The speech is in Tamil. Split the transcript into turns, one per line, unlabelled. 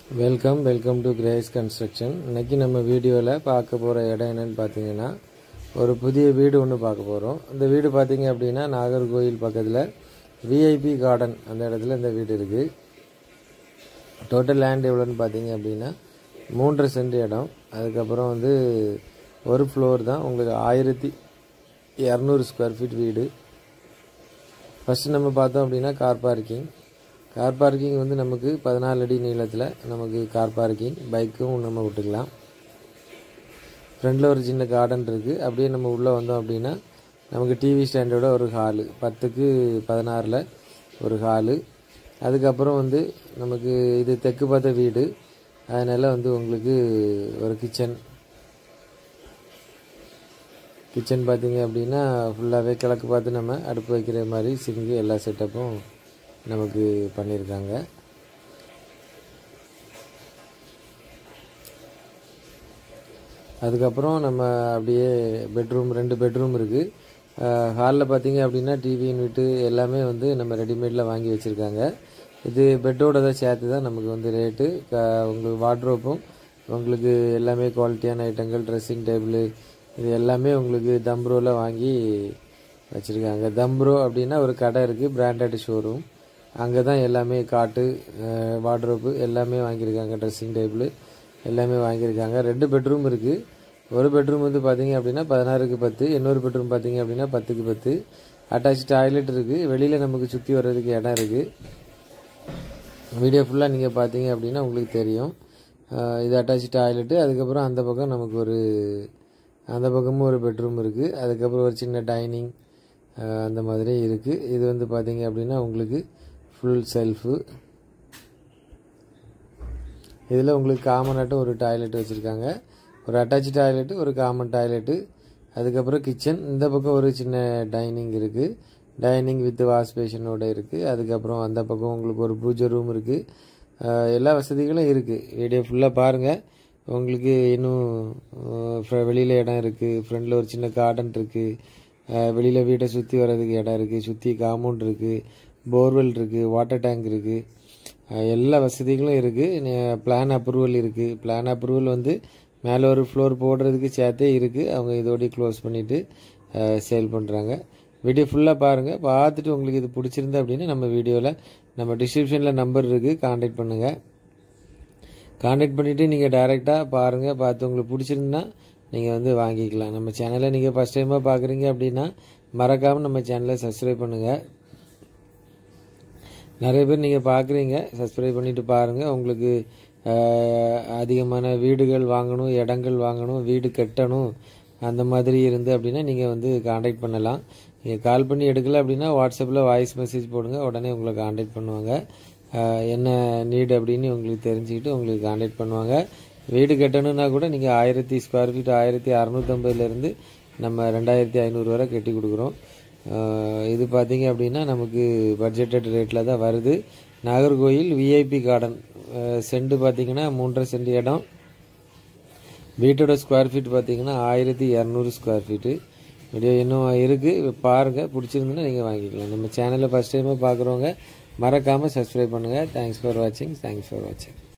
Welcome to grace construction. இன்னைக்கு நம்ம வீடியோவில் பார்க்க போகிற இடம் என்னன்னு பார்த்தீங்கன்னா, ஒரு புதிய வீடு ஒன்று பார்க்க போகிறோம். இந்த வீடு பார்த்தீங்க அப்படின்னா நாகர்கோயில் பக்கத்தில் விஐபி கார்டன் அந்த இடத்துல இந்த வீடு இருக்குது. டோட்டல் லேண்ட் எவ்வளோன்னு பார்த்தீங்க அப்படின்னா 3.5 சென்ட் இடம். அதுக்கப்புறம் ஒரு ஃப்ளோர் தான், உங்களுக்கு 1200 ஸ்கொயர் ஃபீட் வீடு. ஃபஸ்ட்டு நம்ம பார்த்தோம் அப்படின்னா கார் பார்க்கிங் நமக்கு 14 அடி நீளத்தில் நமக்கு கார் பார்க்கிங், பைக்கும் நம்ம விட்டுக்கலாம். ஃப்ரண்டில் ஒரு சின்ன கார்டன் இருக்குது. அப்படியே நம்ம உள்ளே வந்தோம் அப்படின்னா நமக்கு டிவி ஸ்டாண்டோட ஒரு ஹாலு, 10x16 ஒரு ஹாலு. அதுக்கப்புறம் நமக்கு இது தெற்கு பார்த்த வீடு, அதனால் உங்களுக்கு ஒரு கிச்சன் பார்த்தீங்க அப்படின்னா ஃபுல்லாகவே கிழக்கு பார்த்து நம்ம அடுப்பு வைக்கிற மாதிரி சிங்கு எல்லா செட்டப்பும் நமக்கு பண்ணியிருக்காங்க. அதுக்கப்புறம் நம்ம அப்படியே ரெண்டு பெட்ரூம் இருக்குது. ஹாலில் பார்த்தீங்க அப்படின்னா டிவி யூனிட்டு எல்லாமே நம்ம ரெடிமேடில் வாங்கி வச்சுருக்காங்க. இது பெட்டோட தான் சேர்த்து தான் நமக்கு ரேட்டு. உங்களுக்கு வார்ட்ரோப்பும் உங்களுக்கு எல்லாமே குவாலிட்டியான ஐட்டங்கள், ட்ரெஸ்ஸிங் டேபிள், இது எல்லாமே உங்களுக்கு தம்ப்ரோவில் வாங்கி வச்சுருக்காங்க. தம்ப்ரோ அப்படின்னா ஒரு கடை இருக்குது, பிராண்டட் ஷோரூம். அங்கே தான் எல்லாமே காட்டு, வார்ட்ரோப்பு எல்லாமே வாங்கியிருக்காங்க. ட்ரெஸ்ஸிங் டேபிள் எல்லாமே வாங்கியிருக்காங்க. 2 பெட்ரூம் இருக்குது. ஒரு பெட்ரூம் பார்த்தீங்க அப்படின்னா 16x10, இன்னொரு பெட்ரூம் பார்த்தீங்க அப்படின்னா 10x10. அட்டாச் டாய்லெட் இருக்குது. வெளியில் நமக்கு சுற்றி வர்றதுக்கு இடம் இருக்குது. வீடியோ ஃபுல்லாக நீங்கள் பார்த்தீங்க அப்படின்னா உங்களுக்கு தெரியும். இது அட்டாச் டாய்லெட்டு. அதுக்கப்புறம் அந்த பக்கம் நமக்கு அந்த பக்கமும் ஒரு பெட்ரூம் இருக்குது. அதுக்கப்புறம் ஒரு சின்ன டைனிங் அந்த மாதிரி இருக்குது. இது பார்த்தீங்க அப்படின்னா உங்களுக்கு ஃபுல் செல்ஃபு. இதில் உங்களுக்கு காமனாட்டும் ஒரு டாய்லெட் வச்சுருக்காங்க. ஒரு அட்டாச் டாய்லெட்டு, ஒரு காமன் டாய்லெட்டு. அதுக்கப்புறம் கிச்சன். இந்த பக்கம் ஒரு சின்ன டைனிங் இருக்குது. டைனிங் வித் வாஷ் பேஷனோடு இருக்குது. அதுக்கப்புறம் அந்த பக்கம் உங்களுக்கு ஒரு பூஜை ரூம் இருக்குது. எல்லா வசதிகளும் இருக்குது. வீடியோ ஃபுல்லாக பாருங்கள். உங்களுக்கு இன்னும் வெளியில் இடம் இருக்குது. ஃப்ரண்டில் ஒரு சின்ன கார்டன் இருக்குது. வெளியில் வீட்டை சுற்றி வர்றதுக்கு இடம் இருக்குது. சுற்றி காம்பவுண்ட் இருக்குது, போர்வெல் இருக்குது, வாட்டர் டேங்க் இருக்குது. எல்லா வசதிகளும் இருக்குது. பிளான் அப்ரூவல் இருக்குது. பிளான் அப்ரூவல் மேலே ஒரு ஃப்ளோர் போடுறதுக்கு சேர்த்தே இருக்குது. அவங்க இதோடய க்ளோஸ் பண்ணிவிட்டு சேல் பண்ணுறாங்க. வீடியோ ஃபுல்லாக பாருங்கள். பார்த்துட்டு உங்களுக்கு இது பிடிச்சிருந்தா அப்படின்னா நம்ம வீடியோவில் நம்ம டிஸ்கிரிப்ஷனில் நம்பர் இருக்குது, கான்டாக்ட் பண்ணுங்கள். கான்டாக்ட் பண்ணிவிட்டு நீங்கள் டைரெக்டாக பாருங்கள். பார்த்து உங்களுக்கு பிடிச்சிருந்தா நீங்கள் வாங்கிக்கலாம். நம்ம சேனலை நீங்கள் ஃபஸ்ட் டைமாக பார்க்குறீங்க அப்படின்னா மறக்காமல் நம்ம சேனலை சப்ஸ்கிரைப் பண்ணுங்கள். நிறைய பேர் நீங்கள் பார்க்குறீங்க, சப்ஸ்கிரைப் பண்ணிவிட்டு பாருங்கள். உங்களுக்கு அதிகமான வீடுகள் வாங்கணும், இடங்கள் வாங்கணும், வீடு கட்டணும் அந்த மாதிரி இருந்து அப்படின்னா நீங்கள் கான்டாக்ட் பண்ணலாம். நீங்கள் கால் பண்ணி எடுக்கல அப்படின்னா வாட்ஸ்அப்பில் வாய்ஸ் மெசேஜ் போடுங்க, உடனே உங்களை கான்டாக்ட் பண்ணுவாங்க. என்ன நீடு அப்படின்னு உங்களுக்கு தெரிஞ்சுக்கிட்டு உங்களுக்கு கான்டாக்ட் பண்ணுவாங்க. வீடு கட்டணுன்னா கூட நீங்கள் 1000 ஸ்கொயர் ஃபீட் 1650 நம்ம 2500 வரை கட்டி கொடுக்குறோம். இது பார்த்தீங்க அப்படின்னா நமக்கு பட்ஜெட்டட் ரேட்டில் தான் வருது. Nagercoil VIP garden. சென்ட் பார்த்தீங்கன்னா 3.5 சென்ட் இடம். வீட்டோட ஸ்கொயர் ஃபீட் பார்த்தீங்கன்னா 1200 ஸ்கொயர் ஃபீட்டு. வீடியோ இன்னும் இருக்குது, பாருங்கள். பிடிச்சிருந்துன்னா நீங்கள் வாங்கிக்கலாம். நம்ம சேனலில் ஃபஸ்ட் டைமாக பார்க்குறவங்க மறக்காமல் சப்ஸ்கிரைப் பண்ணுங்கள். தேங்க்ஸ் ஃபார் வாட்சிங்.